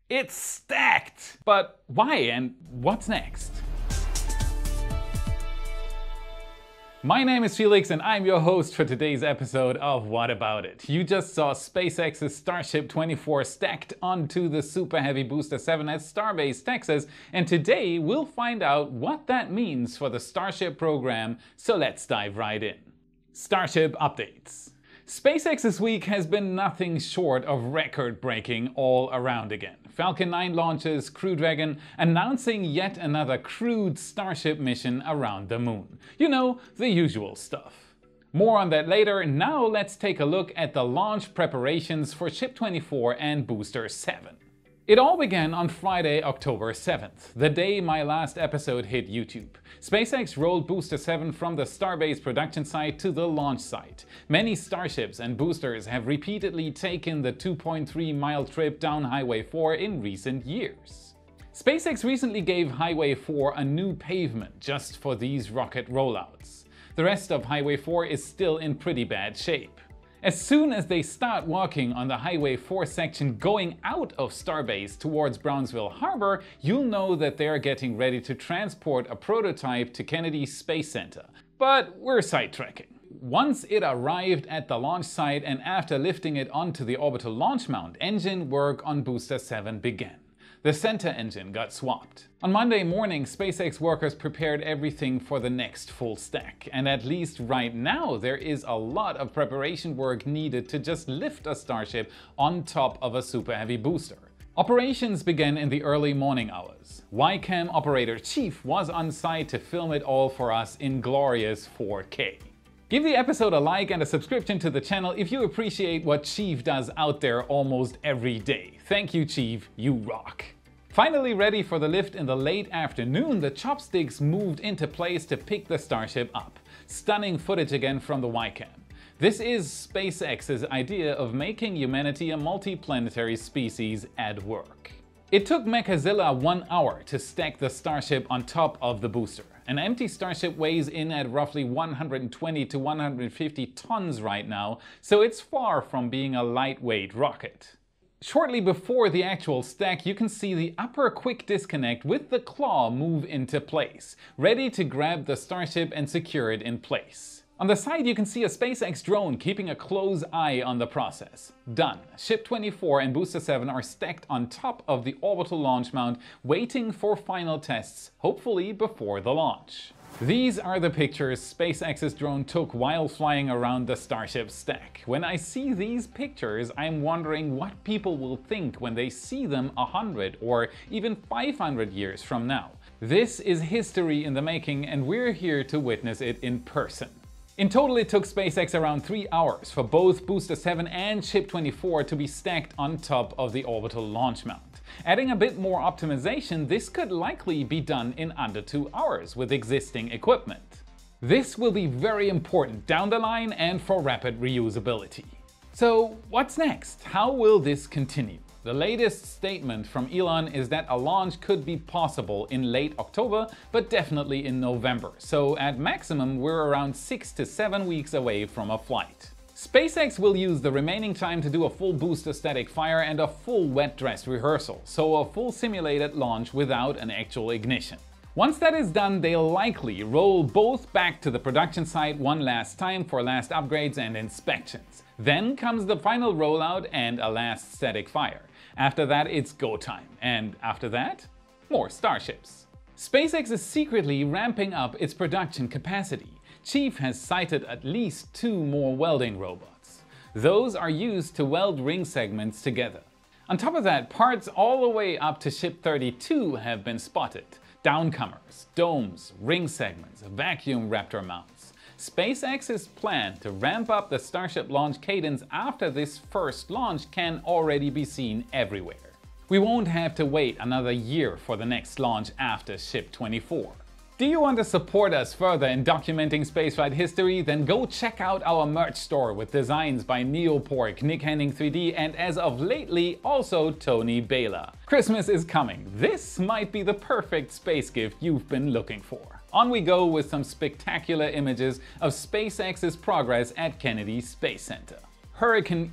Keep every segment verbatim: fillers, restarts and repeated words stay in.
It's stacked! But why and what's next? My name is Felix and I'm your host for today's episode of What About It? You just saw SpaceX's Starship twenty-four stacked onto the Super Heavy Booster seven at Starbase, Texas, and today we'll find out what that means for the Starship program, so let's dive right in. Starship updates. SpaceX this week has been nothing short of record-breaking all around again. Falcon nine launches, Crew Dragon announcing yet another crewed Starship mission around the moon. You know, the usual stuff. More on that later. Now let's take a look at the launch preparations for Ship twenty-four and Booster seven. It all began on Friday, October seventh, the day my last episode hit YouTube. SpaceX rolled Booster seven from the Starbase production site to the launch site. Many Starships and boosters have repeatedly taken the two point three mile trip down Highway four in recent years. SpaceX recently gave Highway four a new pavement just for these rocket rollouts. The rest of Highway four is still in pretty bad shape. As soon as they start working on the Highway four section going out of Starbase towards Brownsville Harbor, you'll know that they're getting ready to transport a prototype to Kennedy Space Center. But we're sidetracking. Once it arrived at the launch site and after lifting it onto the orbital launch mount, engine work on Booster seven began. The center engine got swapped. On Monday morning, SpaceX workers prepared everything for the next full stack, and at least right now there is a lot of preparation work needed to just lift a Starship on top of a Super Heavy booster. Operations began in the early morning hours. Y CAM Operator Chief was on site to film it all for us in glorious four K. Give the episode a like and a subscription to the channel if you appreciate what Chief does out there almost every day. Thank you, Chief, you rock. Finally ready for the lift in the late afternoon, the chopsticks moved into place to pick the Starship up. Stunning footage again from the Y CAM. This is SpaceX's idea of making humanity a multi-planetary species at work. It took Mechazilla one hour to stack the Starship on top of the booster. An empty Starship weighs in at roughly one hundred twenty to one hundred fifty tons right now, so it's far from being a lightweight rocket. Shortly before the actual stack, you can see the upper quick disconnect with the claw move into place, ready to grab the Starship and secure it in place. On the side you can see a SpaceX drone keeping a close eye on the process. Done. Ship twenty-four and Booster seven are stacked on top of the orbital launch mount, waiting for final tests, hopefully before the launch. These are the pictures SpaceX's drone took while flying around the Starship stack. When I see these pictures, I'm wondering what people will think when they see them a hundred or even five hundred years from now. This is history in the making and we're here to witness it in person. In total, it took SpaceX around three hours for both Booster seven and Ship twenty-four to be stacked on top of the orbital launch mount. Adding a bit more optimization, this could likely be done in under two hours with existing equipment. This will be very important down the line and for rapid reusability. So what's next? How will this continue? The latest statement from Elon is that a launch could be possible in late October, but definitely in November. So at maximum, we're around six to seven weeks away from a flight. SpaceX will use the remaining time to do a full booster static fire and a full wet dress rehearsal, so a full simulated launch without an actual ignition. Once that is done, they'll likely roll both back to the production site one last time for last upgrades and inspections. Then comes the final rollout and a last static fire. After that, it's go time. And after that, more Starships. SpaceX is secretly ramping up its production capacity. Chief has cited at least two more welding robots. Those are used to weld ring segments together. On top of that, parts all the way up to Ship thirty-two have been spotted. Downcomers, domes, ring segments, vacuum Raptor mounts. SpaceX's plan to ramp up the Starship launch cadence after this first launch can already be seen everywhere. We won't have to wait another year for the next launch after Ship twenty-four. Do you want to support us further in documenting spaceflight history? Then go check out our merch store with designs by Neopork, Nick Henning three D, and as of lately, also Tony Baylor. Christmas is coming. This might be the perfect space gift you've been looking for. On we go with some spectacular images of SpaceX's progress at Kennedy Space Center. Hurricane Ian.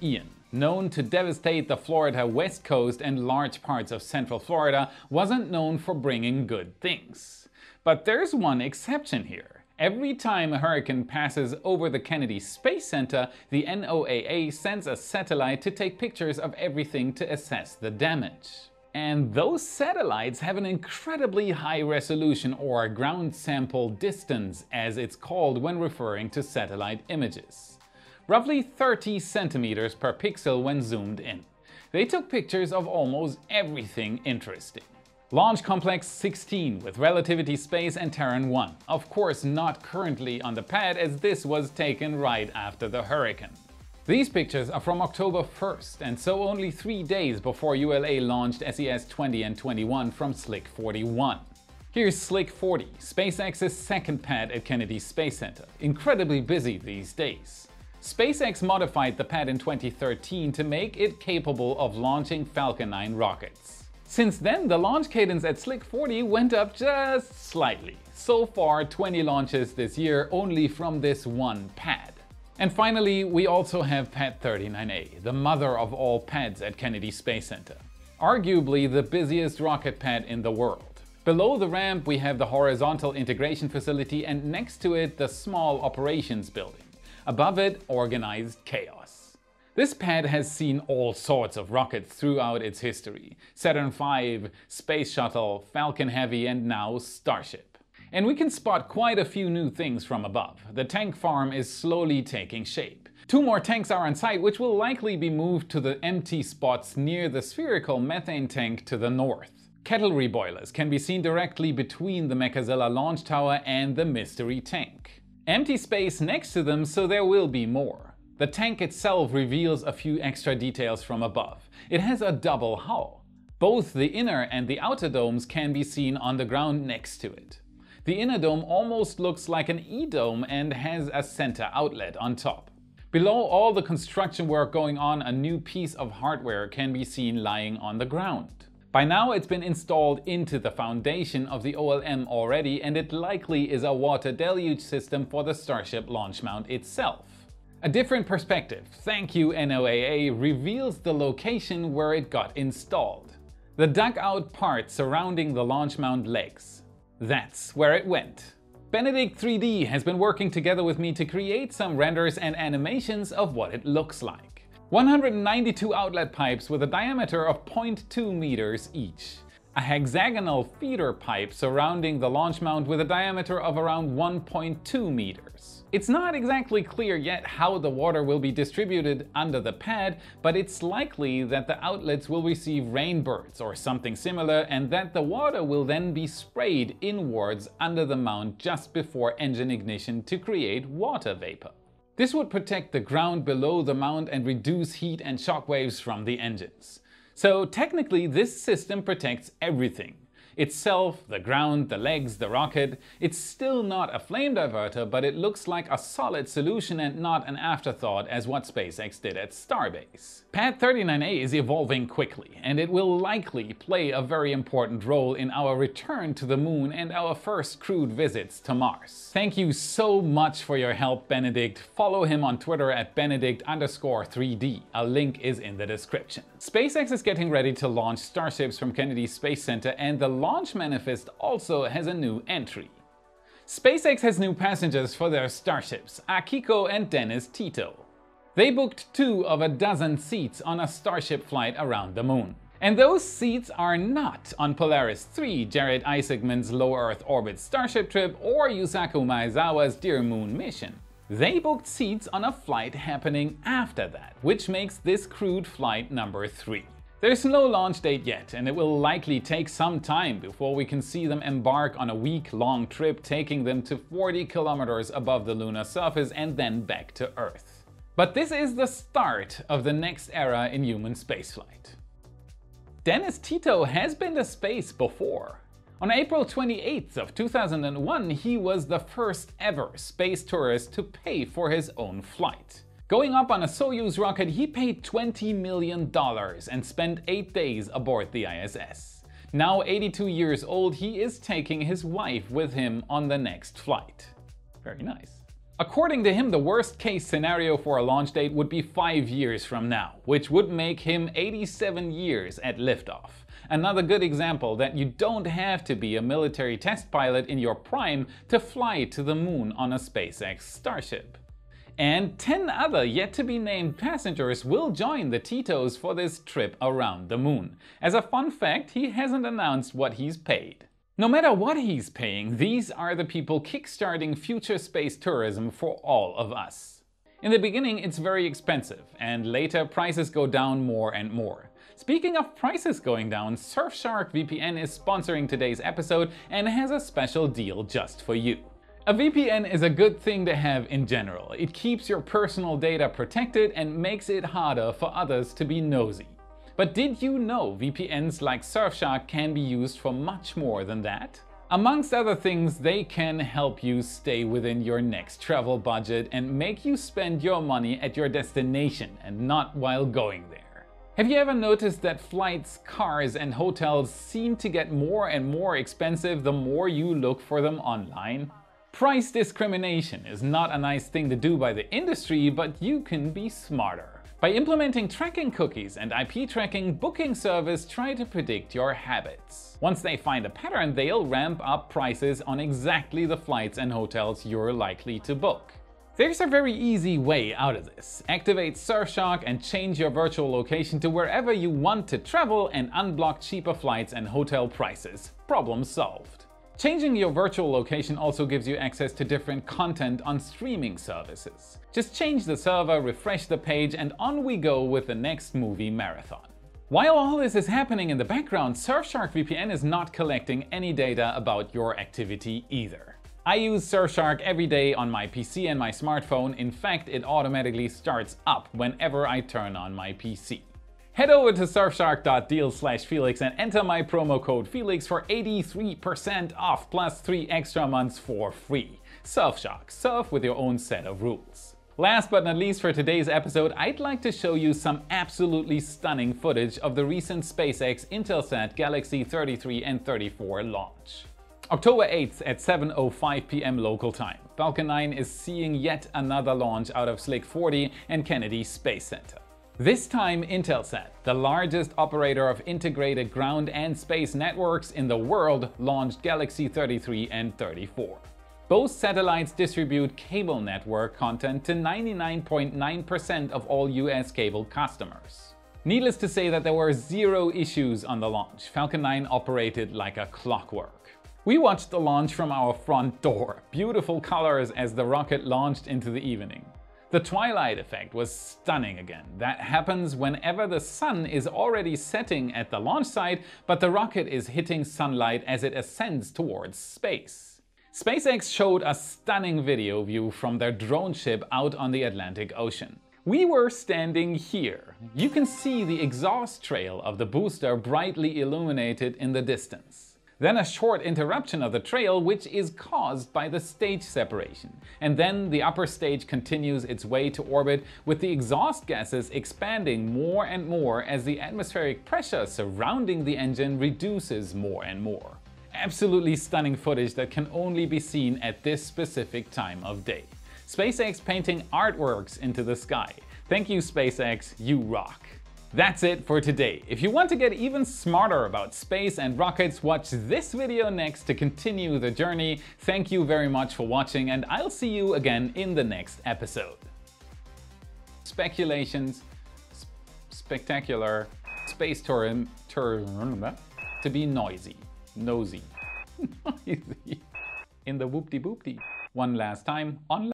known to devastate the Florida West Coast and large parts of Central Florida, wasn't known for bringing good things. But there's one exception here. Every time a hurricane passes over the Kennedy Space Center, the N O A A sends a satellite to take pictures of everything to assess the damage. And those satellites have an incredibly high resolution, or ground sample distance as it's called when referring to satellite images. Roughly thirty centimeters per pixel when zoomed in. They took pictures of almost everything interesting. Launch Complex sixteen with Relativity Space and Terran one, of course not currently on the pad as this was taken right after the hurricane. These pictures are from October first, and so only three days before U L A launched S E S twenty and twenty-one from Slick forty-one. Here's Slick forty, SpaceX's second pad at Kennedy Space Center, incredibly busy these days. SpaceX modified the pad in twenty thirteen to make it capable of launching Falcon nine rockets. Since then, the launch cadence at Slick forty went up just slightly. So far, twenty launches this year only from this one pad. And finally, we also have Pad thirty-nine A, the mother of all pads at Kennedy Space Center. Arguably the busiest rocket pad in the world. Below the ramp we have the horizontal integration facility, and next to it the small operations building. Above it, organized chaos. This pad has seen all sorts of rockets throughout its history. Saturn five, Space Shuttle, Falcon Heavy, and now Starship. And we can spot quite a few new things from above. The tank farm is slowly taking shape. Two more tanks are on site, which will likely be moved to the empty spots near the spherical methane tank to the north. Kettle reboilers can be seen directly between the Mechazilla launch tower and the mystery tank. Empty space next to them, so there will be more. The tank itself reveals a few extra details from above. It has a double hull. Both the inner and the outer domes can be seen on the ground next to it. The inner dome almost looks like an E-dome and has a center outlet on top. Below all the construction work going on, a new piece of hardware can be seen lying on the ground. By now it's been installed into the foundation of the O L M already, and it likely is a water deluge system for the Starship launch mount itself. A different perspective, thank you N O A A, reveals the location where it got installed. The dug out part surrounding the launch mount legs. That's where it went. Benedict three D has been working together with me to create some renders and animations of what it looks like. one hundred ninety-two outlet pipes with a diameter of zero point two meters each. A hexagonal feeder pipe surrounding the launch mount with a diameter of around one point two meters. It's not exactly clear yet how the water will be distributed under the pad, but it's likely that the outlets will receive rainbirds or something similar, and that the water will then be sprayed inwards under the mount just before engine ignition to create water vapor. This would protect the ground below the mount and reduce heat and shock waves from the engines. So technically this system protects everything. Itself, the ground, the legs, the rocket. It's still not a flame diverter, but it looks like a solid solution and not an afterthought as what SpaceX did at Starbase. Pad thirty-nine A is evolving quickly, and it will likely play a very important role in our return to the moon and our first crewed visits to Mars. Thank you so much for your help, Benedict. Follow him on Twitter at Benedict underscore 3D. A link is in the description. SpaceX is getting ready to launch Starships from Kennedy Space Center, and the launch manifest also has a new entry. SpaceX has new passengers for their Starships, Akiko and Dennis Tito. They booked two of a dozen seats on a Starship flight around the moon. And those seats are not on Polaris three, Jared Isaacman's low Earth orbit Starship trip, or Yusaku Maezawa's Dear Moon mission. They booked seats on a flight happening after that, which makes this crewed flight number three. There's no launch date yet, and it will likely take some time before we can see them embark on a week-long trip taking them to forty kilometers above the lunar surface and then back to Earth. But this is the start of the next era in human spaceflight. Dennis Tito has been to space before. On April twenty-eighth of two thousand one, he was the first ever space tourist to pay for his own flight. Going up on a Soyuz rocket, he paid twenty million dollars and spent eight days aboard the I S S. Now eighty-two years old, he is taking his wife with him on the next flight. Very nice. According to him, the worst case scenario for a launch date would be five years from now, which would make him eighty-seven years at liftoff. Another good example that you don't have to be a military test pilot in your prime to fly to the moon on a SpaceX Starship. And ten other yet-to-be-named passengers will join the Titos for this trip around the moon. As a fun fact, he hasn't announced what he's paid. No matter what he's paying, these are the people kickstarting future space tourism for all of us. In the beginning, it's very expensive, and later prices go down more and more. Speaking of prices going down, Surfshark V P N is sponsoring today's episode and has a special deal just for you. A V P N is a good thing to have in general. It keeps your personal data protected and makes it harder for others to be nosy. But did you know V P Ns like Surfshark can be used for much more than that? Amongst other things, they can help you stay within your next travel budget and make you spend your money at your destination and not while going there. Have you ever noticed that flights, cars, and hotels seem to get more and more expensive the more you look for them online? Price discrimination is not a nice thing to do by the industry, but you can be smarter. By implementing tracking cookies and I P tracking, booking service try to predict your habits. Once they find a pattern, they'll ramp up prices on exactly the flights and hotels you're likely to book. There's a very easy way out of this. Activate Surfshark and change your virtual location to wherever you want to travel and unblock cheaper flights and hotel prices. Problem solved. Changing your virtual location also gives you access to different content on streaming services. Just change the server, refresh the page, and on we go with the next movie marathon. While all this is happening in the background, Surfshark V P N is not collecting any data about your activity either. I use Surfshark every day on my P C and my smartphone. In fact, it automatically starts up whenever I turn on my P C. Head over to surfshark dot deal slash Felix and enter my promo code Felix for eighty-three percent off plus three extra months for free. Surfshark, surf with your own set of rules. Last but not least for today's episode, I'd like to show you some absolutely stunning footage of the recent SpaceX Intelsat Galaxy thirty-three and thirty-four launch. October eighth at seven oh five p m local time, Falcon nine is seeing yet another launch out of Slick forty and Kennedy Space Center. This time Intelsat, the largest operator of integrated ground and space networks in the world, launched Galaxy thirty-three and thirty-four. Both satellites distribute cable network content to ninety-nine point nine percent of all U S cable customers. Needless to say that there were zero issues on the launch. Falcon nine operated like a clockwork. We watched the launch from our front door. Beautiful colors as the rocket launched into the evening. The twilight effect was stunning again. That happens whenever the sun is already setting at the launch site, but the rocket is hitting sunlight as it ascends towards space. SpaceX showed a stunning video view from their drone ship out on the Atlantic Ocean. We were standing here. You can see the exhaust trail of the booster brightly illuminated in the distance. Then a short interruption of the trail, which is caused by the stage separation. And then the upper stage continues its way to orbit, with the exhaust gases expanding more and more as the atmospheric pressure surrounding the engine reduces more and more. Absolutely stunning footage that can only be seen at this specific time of day. SpaceX painting artworks into the sky. Thank you, SpaceX, you rock. That's it for today. If you want to get even smarter about space and rockets, watch this video next to continue the journey. Thank you very much for watching, and I'll see you again in the next episode. Speculations, sp spectacular, space tourism, tourism, to be noisy, nosy, noisy, in the whoop-de-boop-de. One last time, on